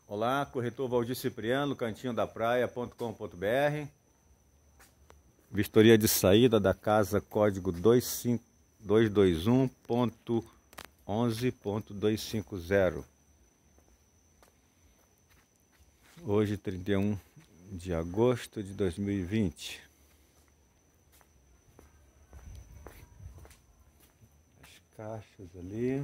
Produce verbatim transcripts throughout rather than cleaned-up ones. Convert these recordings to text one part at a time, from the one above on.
Olá, corretor Valdir Cipriano, cantinho da praia ponto com ponto br. Vistoria de saída da casa código dois cinco dois dois um ponto onze ponto duzentos e cinquenta. Hoje, trinta e um de agosto de dois mil e vinte. As caixas ali.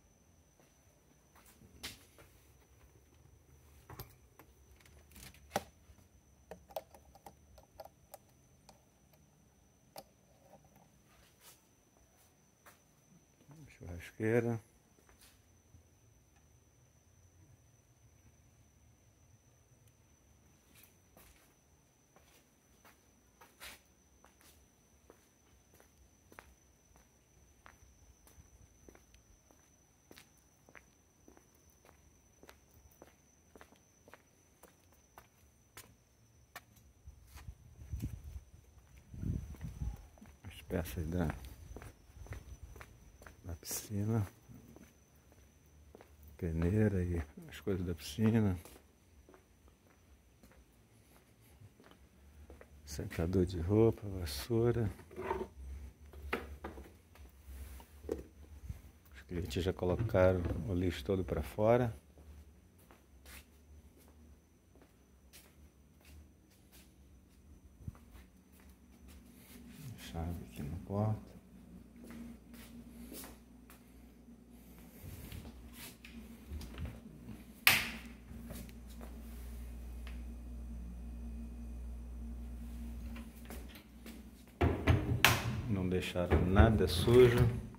Churrasqueira. As peças da, da piscina. Peneira e as coisas da piscina. Secador de roupa, vassoura. Os clientes já colocaram o lixo todo para fora. Chave aqui na porta. Não deixaram nada sujo.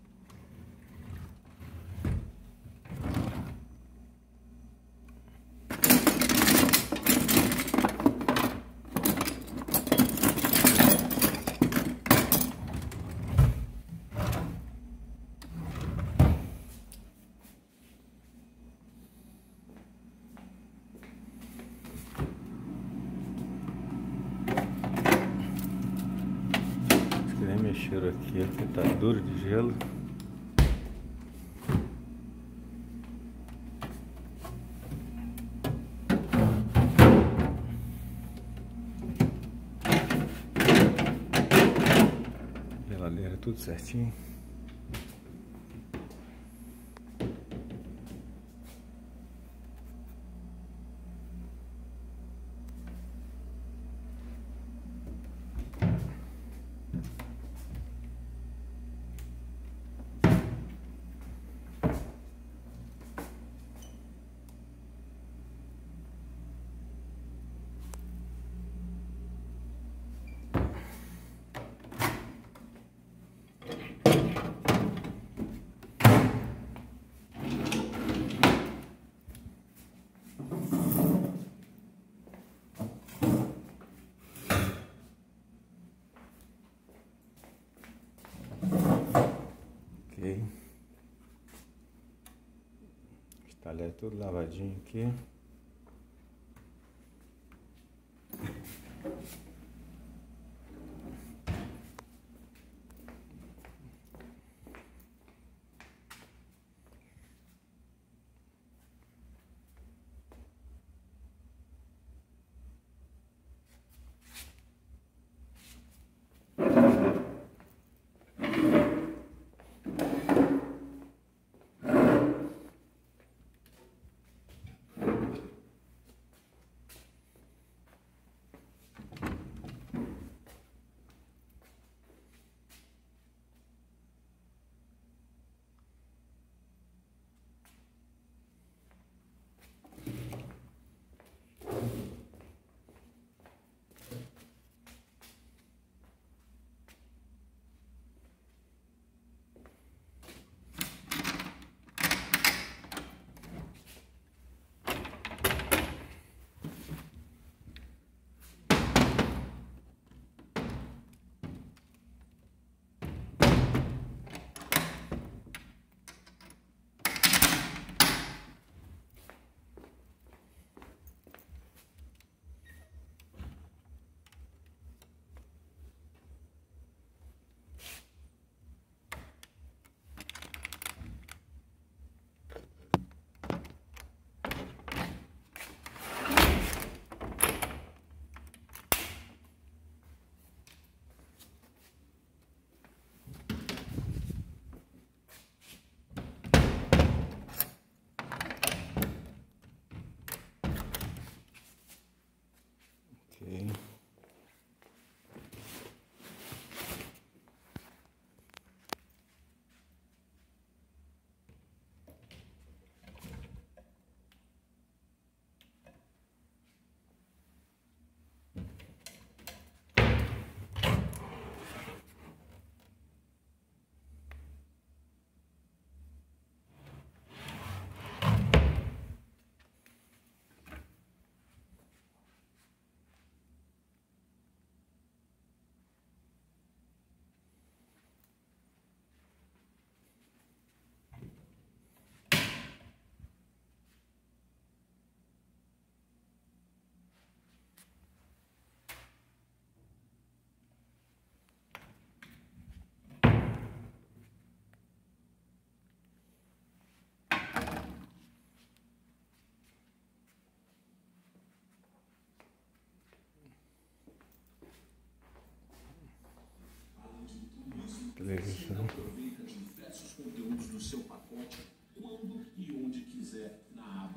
Mexeram aqui, aqui tá duro de gelo. Geladeira tudo certinho. Os talheres tudo lavadinho aqui.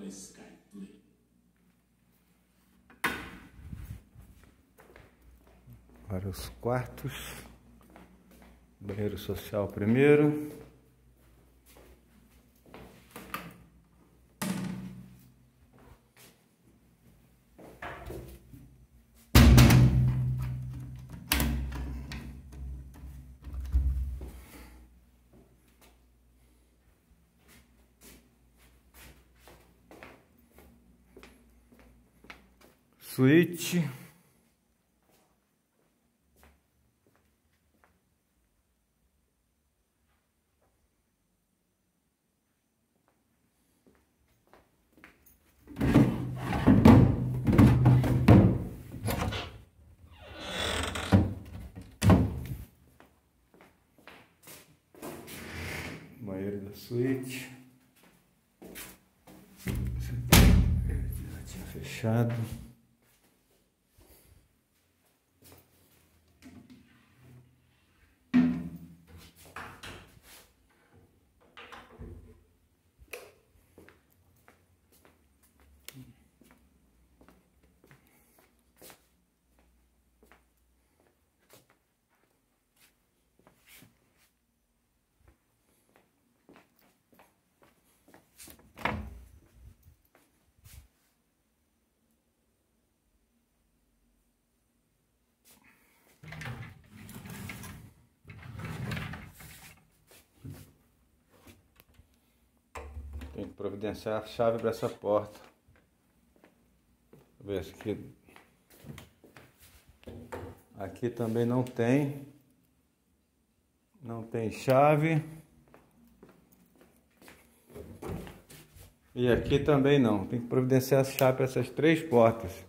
Agora os quartos. Banheiro social primeiro. Suíte. Banheiro da suíte. Já tinha fechado. Tem que providenciar a chave para essa porta. Deixa eu ver se aqui. Aqui também não tem. Não tem chave. E aqui também não. Tem que providenciar a chave para essas três portas.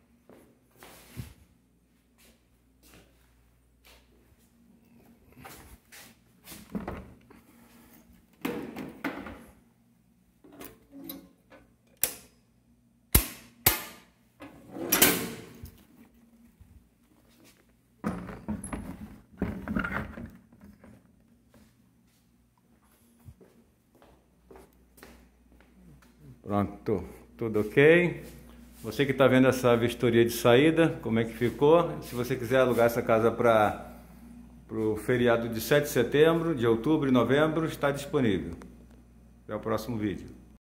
Pronto, tudo ok. Você que está vendo essa vistoria de saída, como é que ficou? Se você quiser alugar essa casa para o feriado de sete de setembro, de outubro e novembro, está disponível. Até o próximo vídeo.